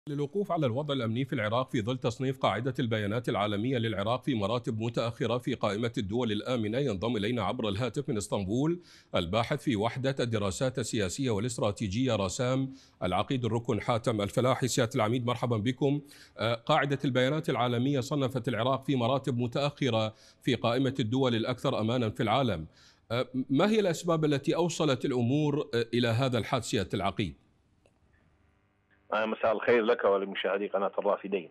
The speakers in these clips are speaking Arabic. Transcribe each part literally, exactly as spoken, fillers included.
للوقوف على الوضع الأمني في العراق في ظل تصنيف قاعدة البيانات العالمية للعراق في مراتب متأخرة في قائمة الدول الآمنة، ينضم إلينا عبر الهاتف من اسطنبول الباحث في وحدة الدراسات السياسية والاستراتيجية رسام العقيد الركن حاتم الفلاحي. سيادة العميد مرحبا بكم. قاعدة البيانات العالمية صنفت العراق في مراتب متأخرة في قائمة الدول الأكثر أمانا في العالم. ما هي الأسباب التي أوصلت الأمور إلى هذا الحد سيادة العقيد؟ مساء الخير لك ولمشاهدي قناة الرافدين.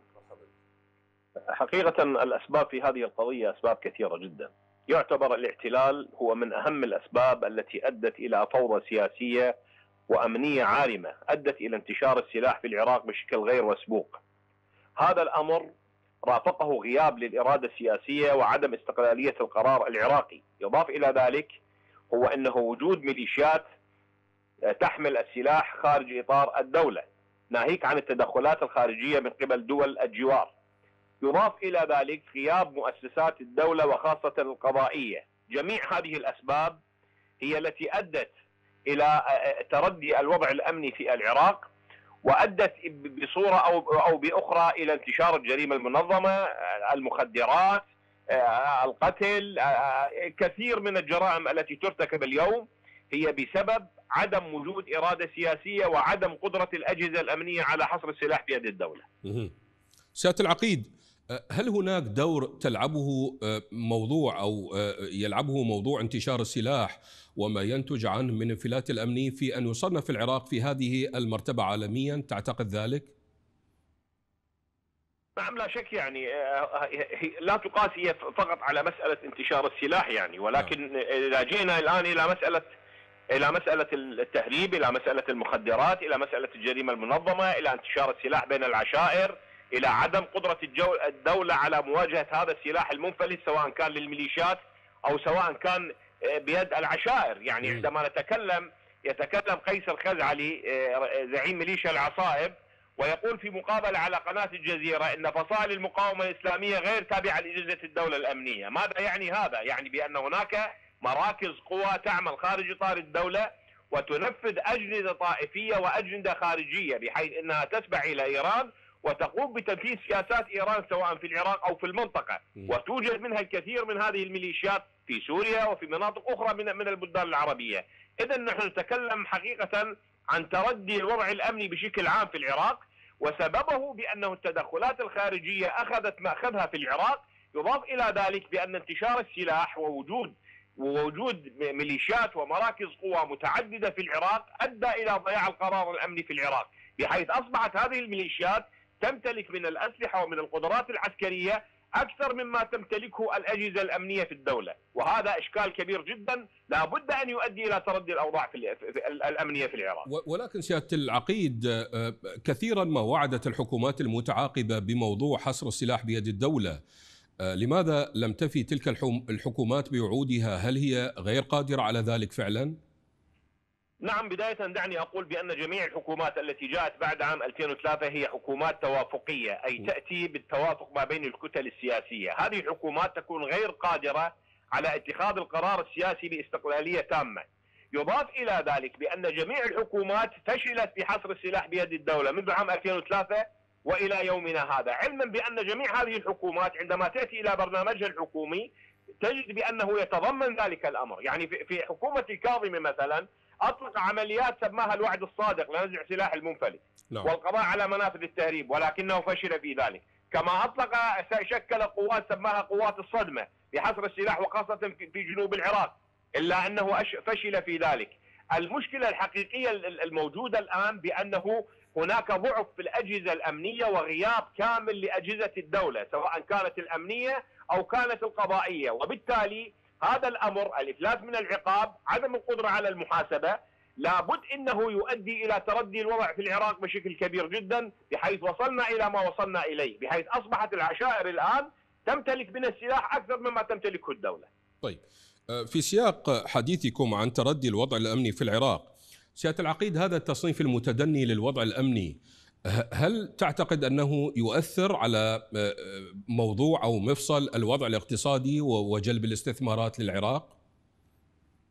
حقيقة الأسباب في هذه القضية أسباب كثيرة جدا. يعتبر الاحتلال هو من أهم الأسباب التي أدت إلى فوضى سياسية وأمنية عارمة، أدت إلى انتشار السلاح في العراق بشكل غير مسبوق. هذا الأمر رافقه غياب للإرادة السياسية وعدم استقلالية القرار العراقي. يضاف إلى ذلك هو أنه وجود ميليشيات تحمل السلاح خارج إطار الدولة، ناهيك عن التدخلات الخارجية من قبل دول الجوار. يضاف إلى ذلك غياب مؤسسات الدولة وخاصة القضائية. جميع هذه الأسباب هي التي أدت إلى تردي الوضع الأمني في العراق، وأدت بصورة أو أو بأخرى إلى انتشار الجريمة المنظمة، المخدرات، القتل. كثير من الجرائم التي ترتكب اليوم هي بسبب عدم وجود إرادة سياسية وعدم قدرة الأجهزة الأمنية على حصر السلاح بيد الدولة. سيادة العقيد، هل هناك دور تلعبه موضوع أو يلعبه موضوع انتشار السلاح وما ينتج عنه من انفلات الأمني في أن يصنف العراق في هذه المرتبة عالميا؟ تعتقد ذلك؟ نعم، لا شك. يعني لا تقاس هي فقط على مسألة انتشار السلاح يعني، ولكن إذا جئنا الآن إلى مسألة إلى مسألة التهريب، إلى مسألة المخدرات، إلى مسألة الجريمة المنظمة، إلى انتشار السلاح بين العشائر، إلى عدم قدرة الدولة على مواجهة هذا السلاح المنفلت سواء كان للميليشيات أو سواء كان بيد العشائر. يعني عندما نتكلم يتكلم قيس الخزعلي زعيم ميليشيا العصائب ويقول في مقابلة على قناة الجزيرة إن فصائل المقاومة الإسلامية غير تابعة لأجهزة الدولة الأمنية. ماذا يعني هذا؟ يعني بأن هناك مراكز قوى تعمل خارج إطار الدولة وتنفذ أجندة طائفية وأجندة خارجية، بحيث أنها تتبع إلى إيران وتقوم بتنفيذ سياسات إيران سواء في العراق أو في المنطقة. وتوجد منها الكثير من هذه الميليشيات في سوريا وفي مناطق أخرى من من البلدان العربية. إذا نحن نتكلم حقيقة عن تردي الوضع الأمني بشكل عام في العراق، وسببه بأنه التدخلات الخارجية أخذت مأخذها في العراق. يضاف إلى ذلك بأن انتشار السلاح ووجود ووجود ميليشيات ومراكز قوى متعددة في العراق أدى إلى ضياع القرار الأمني في العراق، بحيث أصبحت هذه الميليشيات تمتلك من الأسلحة ومن القدرات العسكرية أكثر مما تمتلكه الأجهزة الأمنية في الدولة. وهذا إشكال كبير جدا لا بد أن يؤدي إلى تردي الأوضاع في الأمنية في العراق. ولكن سيادة العقيد، كثيرا ما وعدت الحكومات المتعاقبة بموضوع حصر السلاح بيد الدولة. لماذا لم تفي تلك الحكومات بوعودها؟ هل هي غير قادرة على ذلك فعلا؟ نعم، بداية دعني أقول بأن جميع الحكومات التي جاءت بعد عام ألفين وثلاثة هي حكومات توافقية، أي تأتي بالتوافق ما بين الكتل السياسية. هذه الحكومات تكون غير قادرة على اتخاذ القرار السياسي باستقلالية تامة. يضاف إلى ذلك بأن جميع الحكومات فشلت في حصر السلاح بيد الدولة منذ عام ألفين وثلاثة وإلى يومنا هذا، علما بأن جميع هذه الحكومات عندما تأتي إلى برنامجها الحكومي تجد بأنه يتضمن ذلك الأمر. يعني في حكومة الكاظمي مثلا أطلق عمليات سماها الوعد الصادق لنزع سلاح المنفلت لا. والقضاء على منافذ التهريب، ولكنه فشل في ذلك. كما أطلق شكل قوات سماها قوات الصدمة لحصر السلاح وخاصة في جنوب العراق، إلا أنه فشل في ذلك. المشكلة الحقيقية الموجودة الآن بأنه هناك ضعف في الأجهزة الأمنية وغياب كامل لأجهزة الدولة سواء كانت الأمنية أو كانت القضائية، وبالتالي هذا الأمر الإفلات من العقاب، عدم القدرة على المحاسبة، لابد إنه يؤدي إلى تردي الوضع في العراق بشكل كبير جدا، بحيث وصلنا إلى ما وصلنا إليه، بحيث أصبحت العشائر الآن تمتلك من السلاح أكثر مما تمتلكه الدولة. طيب، في سياق حديثكم عن تردي الوضع الأمني في العراق، سيادة العقيد، هذا التصنيف المتدني للوضع الأمني هل تعتقد أنه يؤثر على موضوع أو مفصل الوضع الاقتصادي وجلب الاستثمارات للعراق؟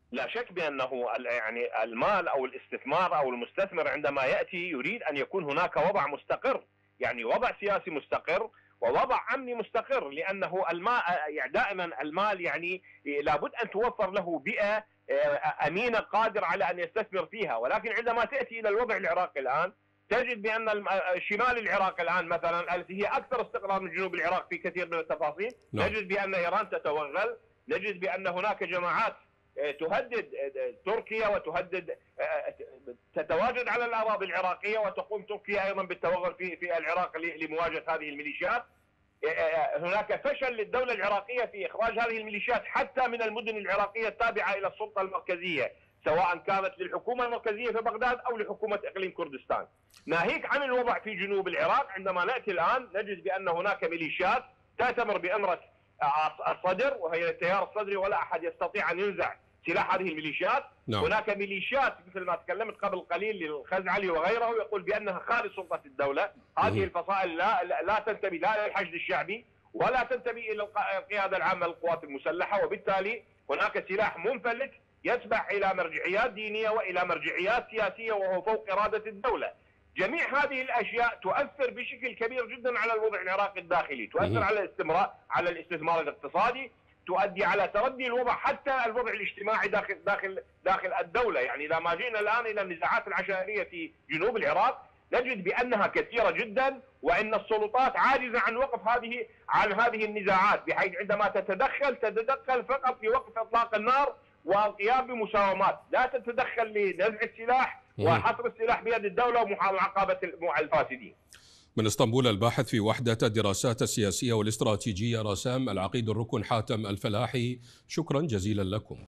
لا شك بأنه يعني المال أو الاستثمار أو المستثمر عندما يأتي يريد أن يكون هناك وضع مستقر، يعني وضع سياسي مستقر ووضع أمني مستقر، لأنه المال يعني دائما المال يعني لابد أن توفر له بيئة أمينة قادرة على أن يستثمر فيها. ولكن عندما تأتي إلى الوضع العراقي الآن تجد بأن شمال العراق الآن مثلا التي هي أكثر استقرار من جنوب العراق في كثير من التفاصيل، نجد بأن إيران تتوغل، نجد بأن هناك جماعات تهدد تركيا وتهدد تتواجد على الأراضي العراقية، وتقوم تركيا أيضا بالتوغل في في العراق لمواجهة هذه الميليشيات. هناك فشل للدولة العراقية في إخراج هذه الميليشيات حتى من المدن العراقية التابعة إلى السلطة المركزية، سواء كانت للحكومة المركزية في بغداد أو لحكومة إقليم كردستان. ناهيك عن الوضع في جنوب العراق، عندما نأتي الآن نجد بأن هناك ميليشيات تأتمر بأمرة الصدر وهي التيار الصدري، ولا أحد يستطيع أن ينزع سلاح هذه الميليشيات. نعم. هناك ميليشيات مثل ما تكلمت قبل قليل للخزعلي وغيره يقول بأنها خارج سلطة الدولة. هذه الفصائل لا لا تنتمي لا للحشد الشعبي ولا تنتمي إلى القيادة العامة للقوات المسلحة، وبالتالي هناك سلاح منفلت يتبع إلى مرجعيات دينية وإلى مرجعيات سياسية وهو فوق إرادة الدولة. جميع هذه الأشياء تؤثر بشكل كبير جدا على الوضع العراقي الداخلي، تؤثر على الاستمرار على الاستثمار الاقتصادي، تؤدي على تردي الوضع حتى الوضع الاجتماعي داخل داخل داخل الدولة. يعني إذا ما جينا الآن إلى النزاعات العشائرية في جنوب العراق نجد بأنها كثيرة جدا، وأن السلطات عاجزة عن وقف هذه عن هذه النزاعات، بحيث عندما تتدخل تتدخل فقط لوقف إطلاق النار والقيام بمساومات، لا تتدخل لنزع السلاح وحصر السلاح بيد الدولة ومعاقبة الفاسدين. من اسطنبول الباحث في وحدة الدراسات السياسية والاستراتيجية رسام العقيد الركن حاتم الفلاحي، شكرا جزيلا لكم.